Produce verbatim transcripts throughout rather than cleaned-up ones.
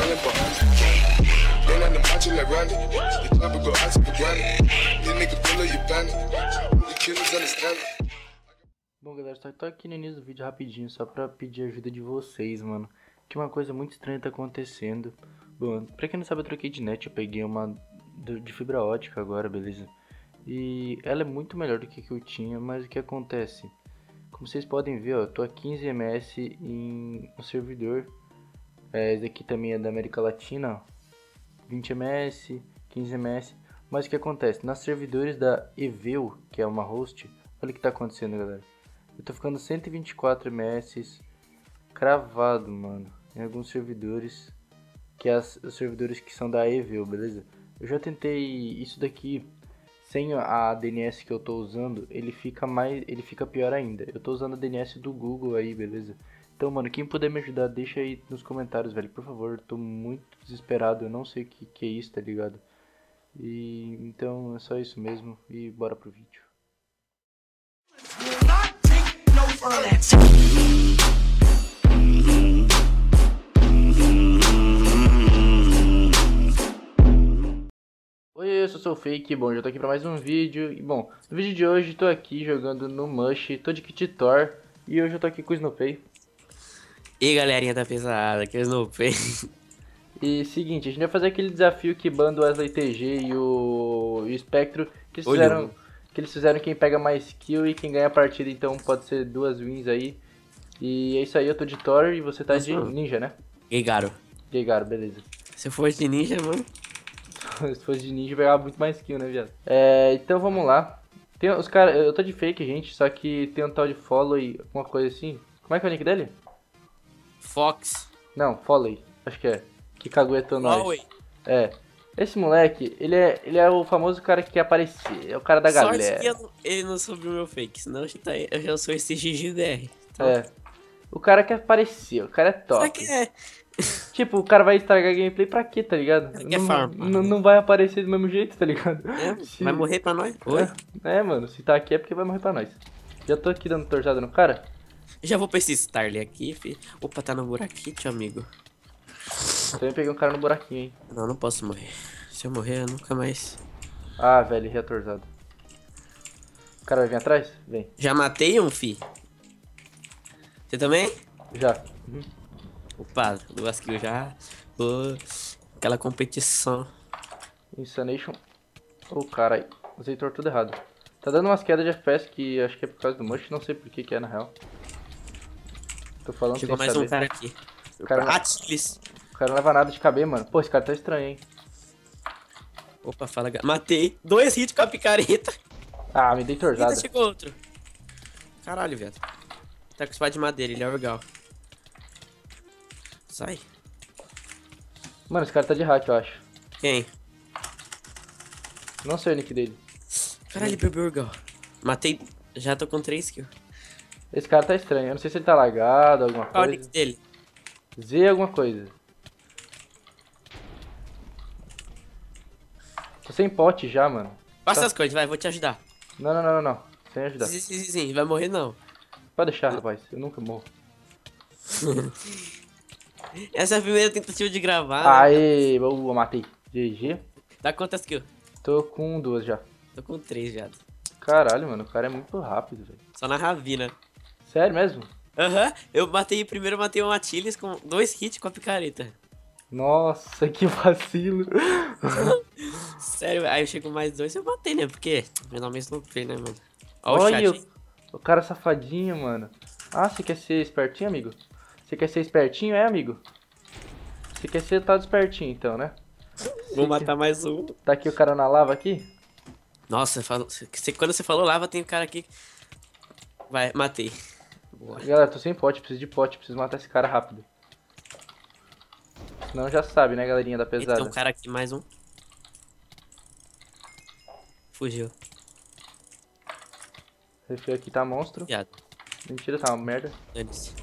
Bom, galera, só tô aqui no início do vídeo rapidinho, só pra pedir ajuda de vocês, mano. Que uma coisa muito estranha tá acontecendo. Bom, pra quem não sabe, eu troquei de net, eu peguei uma de fibra ótica agora, beleza? E ela é muito melhor do que que eu tinha, mas o que acontece? Como vocês podem ver, ó, eu tô a quinze miléssimos em um servidor. É, esse aqui também é da América Latina, ó. vinte miléssimos, quinze miléssimos. Mas o que acontece? Nas servidores da Eveu, que é uma host, olha o que tá acontecendo, galera. Eu tô ficando cento e vinte e quatro miléssimos cravado, mano, em alguns servidores, que é as, os servidores que são da Eveu, beleza? Eu já tentei isso daqui sem a D N S que eu tô usando, ele fica mais, ele fica pior ainda. Eu tô usando a D N S do Google aí, beleza? Então, mano, quem puder me ajudar, deixa aí nos comentários, velho, por favor. Eu tô muito desesperado, eu não sei o que, que é isso, tá ligado? E então é só isso mesmo e bora pro vídeo. Oi, eu sou o Fake, bom, já tô aqui pra mais um vídeo. E bom, no vídeo de hoje tô aqui jogando no Mush, tô de kit Thor. E hoje eu tô aqui com o Snoopy. E galerinha da pesada, que é o Snoopy. E seguinte, a gente vai fazer aquele desafio que banda o Wesley T G e o, e o Spectro, que eles fizeram, que eles fizeram quem pega mais kill e quem ganha a partida, então pode ser duas wins aí. E é isso aí, eu tô de Thor e você tá de ninja, né? Geigaro. Geigaro, beleza. Se eu for de ninja, mano. Se fosse de ninja, pegava muito mais kill, né, viado? É, então vamos lá. Tem os caras, eu tô de fake, gente, só que tem um tal de follow e alguma coisa assim. Como é que é o nick dele? Fox. Não, follow, acho que é. Que caguetou nós. Huawei. É. Esse moleque, ele é, ele é o famoso cara que quer aparecer, é o cara da Sorte galera. que eu não- ele não soube o meu fake, senão eu já, tá, eu já sou esse G G D R. Então, É. O cara quer aparecer, o cara é top. será que é? Tipo, o cara vai estragar a gameplay pra quê, tá ligado? Ele quer Não, farmar, não, né? não vai aparecer do mesmo jeito, tá ligado? É, Se- vai morrer pra nós? Oi? É, é, mano, se tá aqui é porque vai morrer pra nós. Já tô aqui dando torjada no cara. Já vou pra esse Starly aqui, fi. Opa, tá no buraquinho, amigo. Também peguei um cara no buraquinho, hein. Não, não posso morrer. Se eu morrer, eu nunca mais... Ah, velho, errei a torzada. O cara vai vir atrás? Vem. Já matei um, fi. Você também? Já. Uhum. Opa, duas kills já. Ô, aquela competição. Insanation. Ô, cara aí. Usei Thor tudo errado. Tá dando umas quedas de F P S que acho que é por causa do Mush, não sei por que que é na real. Tô falando Chegou sem mais saber. um cara aqui. O cara, não, Atlas. o cara não leva nada de caber, mano. Pô, esse cara tá estranho, hein. Opa, fala. ga- Matei. Dois hits com a picareta. Ah, me dei torzada. Eita, chegou outro. Caralho, velho. Tá com espada de madeira, ele é legal. Sai. Mano, esse cara tá de hack, eu acho. Quem? Não sei o nick dele. Caralho, bebeu legal. Matei. Já tô com três kills. Esse cara tá estranho. Eu não sei se ele tá lagado, alguma Qual é o nick coisa. dele? Z alguma coisa. Tô sem pote já, mano. Passa Tá. as coisas, vai, vou te ajudar. Não, não, não, não, não. Sem ajudar. Sim, sim, sim, sim, vai morrer não. Pode deixar, rapaz. Eu nunca morro. Essa é a primeira tentativa de gravar, né? Aê, boa, matei. G G. Dá quantas kills? Tô com duas já. Tô com três já. Caralho, mano, o cara é muito rápido, velho. Só na ravina. Sério mesmo? Aham, eu matei, primeiro eu matei um Atlas com dois hits com a picareta. Nossa, que vacilo. Sério, aí eu chego mais dois eu matei, né? Porque meu nome é Snoopy, né, mano? Ó o Olha, chat. o, o cara safadinho, mano. Ah, você quer ser espertinho, amigo? Você quer ser espertinho, é, amigo? Você quer ser tá espertinho, então, né? Vou matar mais um. Tá aqui o cara na lava aqui? Nossa, falou, você, quando você falou lava, tem um cara aqui. Vai, matei. Boa. Galera, tô sem pote, preciso de pote, preciso matar esse cara rápido. Senão já sabe, né, galerinha da Eita, pesada. tem um cara aqui, mais um. Fugiu. Refil aqui tá monstro. Viado. Mentira, tá uma merda. Dane-se.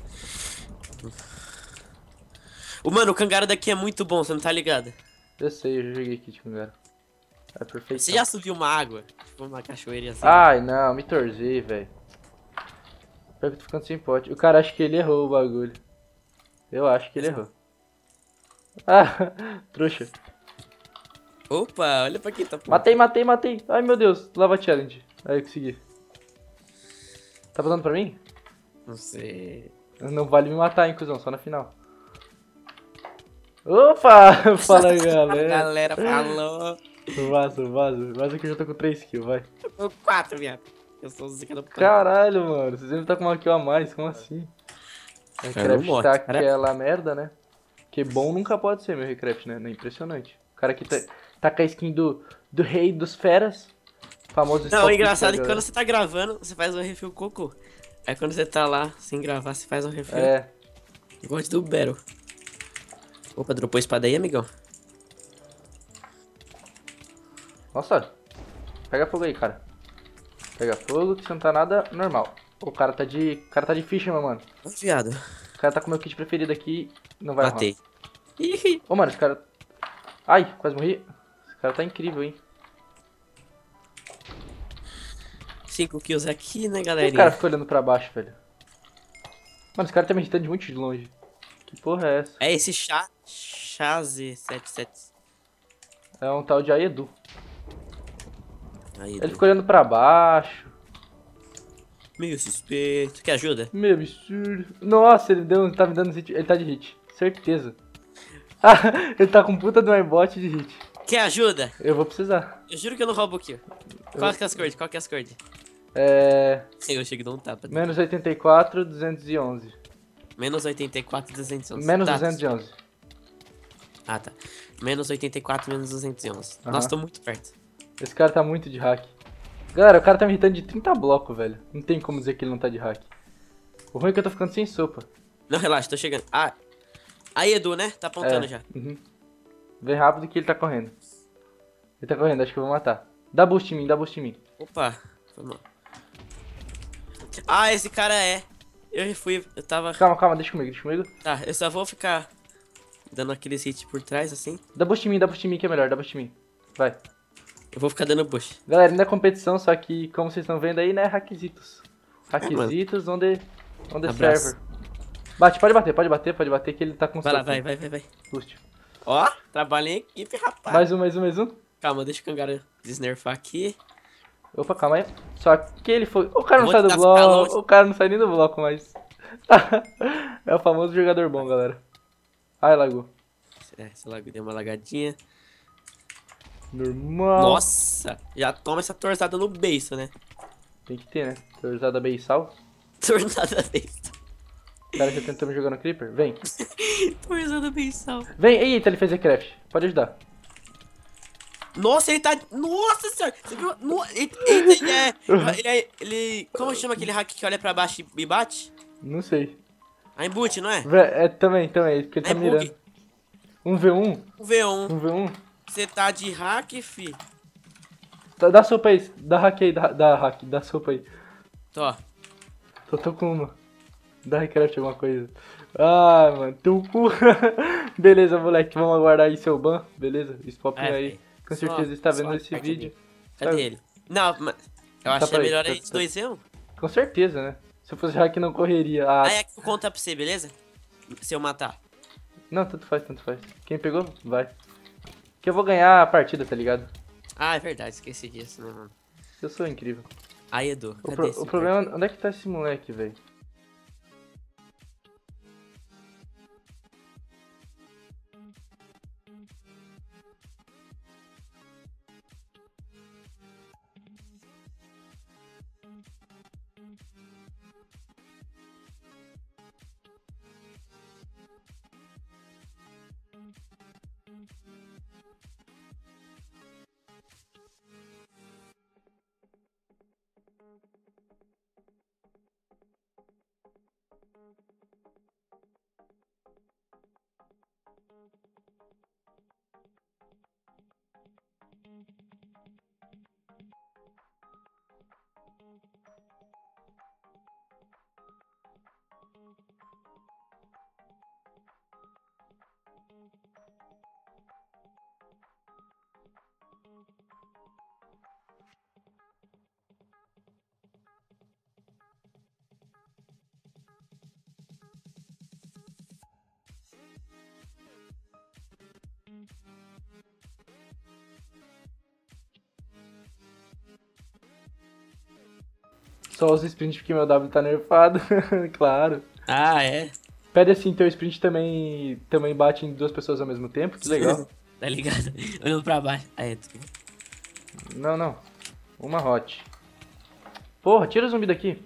O mano, o Kangaro daqui é muito bom, você não tá ligado? Eu sei, eu já joguei aqui de Kangaro. É perfeito. Você já subiu uma água? Tipo uma cachoeira assim? Ai, não, me torzei, velho. Pior que eu tô ficando sem pote. O cara acha que ele errou o bagulho. Eu acho que ele errou. Ah, trouxa. Opa, olha pra quem tá pronto. Matei, matei, matei. Ai, meu Deus. Lava challenge. Aí eu consegui. Tá passando pra mim? Não sei. Não vale me matar, hein, cuzão. Só na final. Opa! Fala aí, A galera. galera falou. Vaza, vaza. Vaza que eu já tô com três kills, vai. Eu quatro, viado. Eu sou o Zica do pano. Caralho, mano. Vocês devem estar com uma kill a mais. Como assim? O Recraft morto, tá cara. aquela merda, né? Que bom nunca pode ser, meu Recraft, né? É impressionante. O cara aqui tá, tá com a skin do, do rei dos feras. Famoso Não, Stop o engraçado é It, que galera. quando você tá gravando, você faz um refil cocô. Aí quando você tá lá sem gravar, você faz um refil. É. Gosto do Battle. Opa, dropou espada aí, amigão? Nossa. Pega fogo aí, cara. Pega fogo, que você não tá nada normal. O cara tá de. O cara tá de ficha, meu mano. Ô, viado. O cara tá com o meu kit preferido aqui. Não vai Matei. Ih, arrumar. Ô, mano, esse cara. Ai, quase morri. Esse cara tá incrível, hein? cinco kills aqui, né, Por que o galerinha? cara fica olhando pra baixo, velho? Mano, esse cara tá me irritando de muito de longe. Que porra é essa? É esse chá... Chaze setenta e sete. É um tal de Aedu. Aí, Ele fica olhando pra baixo. meio suspeito. Quer ajuda? Meu absurdo. Nossa, ele deu, tá me dando hit. Ele tá de hit. Certeza. Ah, ele tá com puta do aimbot de hit. Quer ajuda? Eu vou precisar. Eu juro que eu não roubo o kill. Qual que é as cores? Qual que é as cores? É. Eu chego e dou um tapa. Menos oitenta e quatro, duzentos e onze. Menos oitenta e quatro, duzentos e onze. Menos Tá. duzentos e onze. Ah, tá. Menos oitenta e quatro, menos duzentos e onze. Aham. Nossa, tô muito perto. Esse cara tá muito de hack. Galera, o cara tá me irritando de trinta blocos, velho. Não tem como dizer que ele não tá de hack. O ruim é que eu tô ficando sem sopa. Não, relaxa, tô chegando. Ah, aí, Edu, né? Tá apontando É. já. Uhum. Vem rápido que ele tá correndo. Ele tá correndo, acho que eu vou matar. Dá boost em mim, dá boost em mim. Opa, foi mal. Ah, esse cara é. Eu fui, eu tava... Calma, calma, deixa comigo, deixa comigo. Tá, eu só vou ficar dando aqueles hits por trás, assim. Dá boost em mim, dá boost em mim que é melhor, dá boost em mim. Vai. Eu vou ficar dando push. Galera, ainda é competição, só que como vocês estão vendo aí, né, hackzitos. Hackzitos onde, onde Abraço. server. Bate, pode bater, pode bater, pode bater que ele tá com Vai lá, sopa. vai, vai, vai, vai. Boost. Ó, trabalho em equipe, rapaz. Mais um, mais um, mais um. Calma, deixa o Cangara desnerfar aqui. Opa, calma aí. Só que ele foi... O cara Eu não vou sai do tentar ficar bloco, longe. o cara não sai nem do bloco, mas... É o famoso jogador bom, galera. Ai, lagou. É, essa lag deu uma lagadinha. Normal. Nossa, já toma essa torzada no beiço, né? Tem que ter, né? Torzada beisal. Torzada beiço. O cara já tentou me jogar no Creeper. Vem. Torzada beiçal. Vem. Eita, ele fez Recraft. Pode ajudar. Nossa, ele tá... Nossa senhora! Você viu? No... Eita, ele é... Ele é... Ele... Como chama aquele hack que olha pra baixo e bate? Não sei. Aimbot, não é? Vé- É, também, também. Porque ele tá É bug. mirando. um v um? O V um. um v um? Você tá de hack, fi? Dá, dá sopa aí. Dá hack aí. Dá, dá hack. Dá sopa aí. Tô. Só tô com uma. Dá Recraft alguma coisa. Ah, mano. Teu cu. Beleza, moleque. Vamos aguardar aí seu ban. Beleza? Esse popinho É, aí. fi. Com Só- certeza está vendo só esse perto vídeo. Cadê Tá- ele? Não, mas... Eu Tá achei pra aí, melhor tá- a gente tá- dois v um. Com certeza, né? Se eu fosse hack, não correria. Ah, Aí é que eu conto pra você, beleza? Se eu matar. não, tanto faz, tanto faz. Quem pegou, vai. Que eu vou ganhar a partida, tá ligado? Ah, é verdade, esqueci disso, né, mano? Eu sou incrível. Aí, Edu, O, cadê pro- esse o problema é onde é que tá esse moleque, velho? Só uso sprint porque meu W tá nerfado. Claro. Ah, é? Pede assim, teu sprint também, também bate em duas pessoas ao mesmo tempo, que legal. Tá ligado? Olhando pra baixo. Aí, tu... Não, não. Uma hot. Porra, tira o zumbi daqui.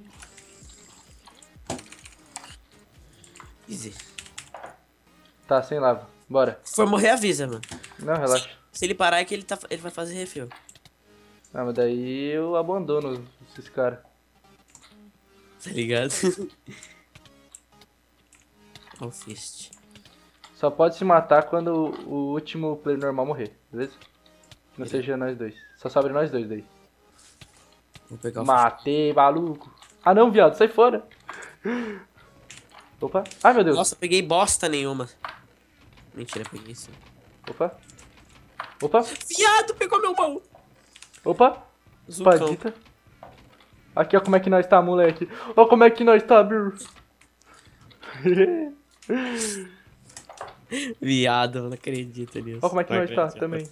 Easy. Tá, sem lava. Bora. Se for morrer, avisa, mano. Não, relaxa. Se ele parar é que ele, tá, ele vai fazer refil. Ah, mas daí eu abandono esses caras. Tá ligado? Ó o fist. Só pode se matar quando o último player normal morrer, beleza? Não seja nós dois. Só sobre nós dois daí. Vou pegar o Matei, maluco. Ah não, viado, sai fora. Opa. Ai, meu Deus. Nossa, peguei bosta nenhuma. Mentira, peguei sim. Opa. Opa. Viado, pegou meu baú. Opa. Zucão. Espadita. Aqui, ó, como é que nós tá, moleque. Ó como é que nós tá, Bill. Viado, eu não acredito nisso. Ó como é que nós tá, também.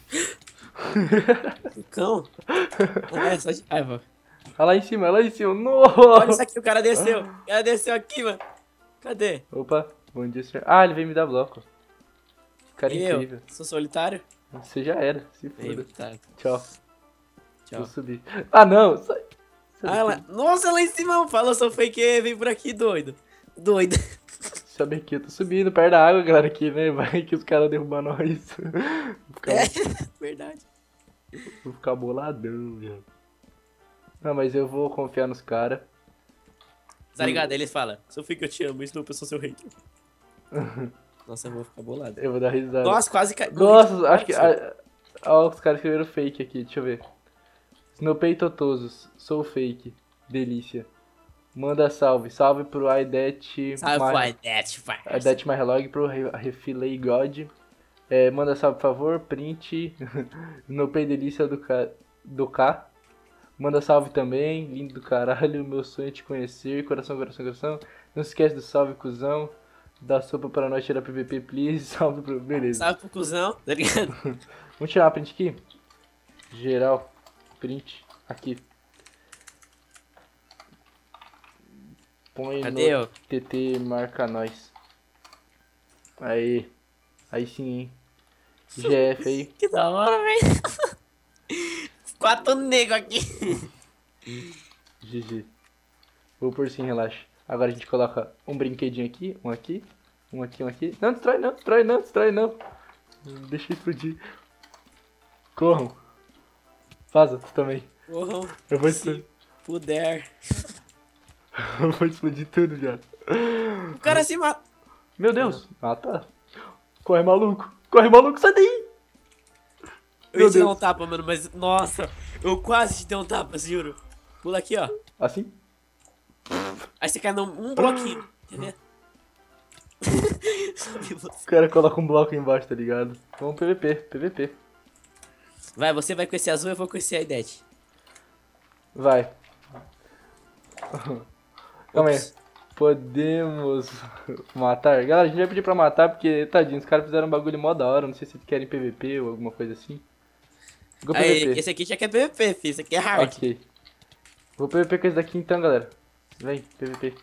Zucão? É, só de raiva. Olha lá em cima, olha lá em cima. Olha isso Nossa. aqui, o cara desceu. O cara desceu aqui, mano. Cadê? Opa. Bom dia, senhor. Ah, ele veio me dar bloco. Cara E incrível. eu? Sou solitário? Você já era, se Ei, foda. tá. Tchau. Tchau. Vou subir. Ah, não. Sai. Sai Ah, daqui. ela... Nossa, lá em cima, falou, sou fake, vem por aqui, doido. Doido. Sabe aqui, eu tô subindo perto da água, galera, aqui, né? Vai que os caras derrubam nós. Vou ficar, É, verdade. vou ficar boladão, velho. Não, mas eu vou confiar nos caras. Tá ligado? Eles falam, sou fake, eu te amo, Snoop, eu sou seu hater. Nossa, eu vou ficar bolado. Eu vou dar risada. Nossa, quase caiu. Nossa, acho que... ah, Ó, os caras escreveram fake aqui, deixa eu ver. Snowpay Totosos, sou fake. Delícia. Manda salve. Salve pro Aidet... Salve Mar- pro Aidet, vai. Aidet Marlog, pro Re- Refilei God. É, manda salve, por favor. Print. Snowpay Delícia do K. Do K. Manda salve também. Lindo do caralho. Meu sonho é te conhecer. Coração, coração, coração. Não se esquece do salve, cuzão. Dá sopa pra nós tirar P V P, please. Salve pro... Beleza. Salve pro cuzão, tá ligado? Vamos tirar uma print aqui? Geral. Print. Aqui. Põe Cadê no eu? T T, marca nós. Aí. Aí sim, hein. G F aí. Que da hora, velho. Quatro negros aqui. G G. Vou por sim, relaxa. Agora a gente coloca um brinquedinho aqui, um aqui, um aqui, um aqui. Não, destrói não, destrói não, destrói não. Deixa explodir. Corram. Vaza, tu também. Porra, Eu vou se explodir. puder. Eu vou explodir tudo, viado. O cara se mata. Meu Deus. Ah, tá. Corre, maluco. Corre, maluco, sai daí. Eu Meu ia te dar um Deus. tapa, mano, mas nossa, eu quase te dei um tapa, juro. Pula aqui, ó. Assim? Aí você cai num um bloquinho. Quer ver? O cara coloca um bloco embaixo, tá ligado? Vamos P V P, P V P. Vai, você vai com esse azul, eu vou com esse Aidet. Vai. Calma aí. Ops. Podemos matar? Galera, a gente vai pedir pra matar porque, tadinho, os caras fizeram um bagulho mó da hora. Não sei se querem P V P ou alguma coisa assim. Vou Aí, P V P. esse aqui já quer P V P, filho. Esse aqui é hard. Ok. Vou P V P com esse daqui então, galera. Vem, P V P. Deixa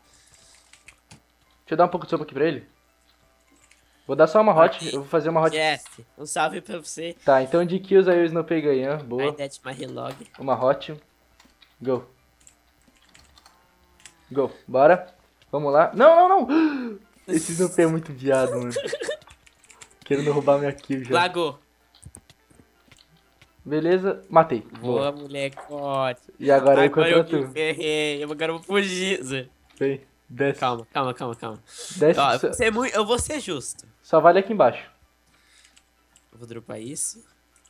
eu dar um pouco de sopa aqui pra ele. Vou dar só uma hot. Eu vou fazer uma hot. Yes, um salve pra você. Tá, então de kills aí o Snowpay ganhando. Boa. Aidet Marilog. Uma hot. Go. Go. Bora. Vamos lá. Não, não, não. Esse Snowpay é muito viado, mano. Querendo roubar minha kill já. Lagou. Beleza. Matei. Boa, Boa. molecote. E agora eu Agora contra eu me tu. ferrei. Eu agora eu vou fugir, Zé. Vem. Desce. Calma, calma, calma, calma. Desce. Ó, eu só, vou ser muito, eu vou ser justo. só vale aqui embaixo. Eu vou dropar isso.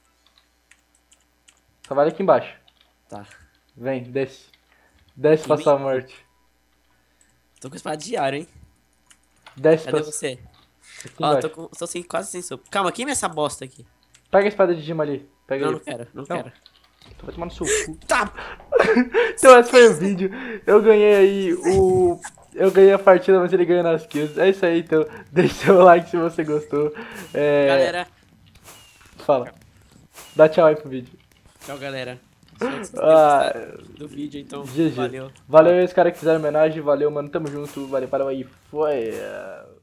Só vale aqui embaixo. Tá. Vem, desce. Desce pra mim? sua morte. Tô com espada de ar, hein? Desce Cadê pra você? aqui Ó, embaixo. tô, com, tô sem, quase sem sopa. Calma, queima essa bosta aqui. Pega a espada de gema ali. Pega Não, ali. não quero, não, Não. quero. Tu vai tomar no seu cu. Tá! Então esse foi o vídeo. Eu ganhei aí o... Eu ganhei a partida, mas ele ganhou nas kills. É isso aí, então. Deixa seu like se você gostou. É... Galera, Fala. Dá tchau aí pro vídeo. Tchau, galera. Espero que vocês tenham Ah, gostado do vídeo, então G G. valeu. Valeu esse cara que fizeram homenagem, valeu, mano, tamo junto, valeu, parou aí, foi.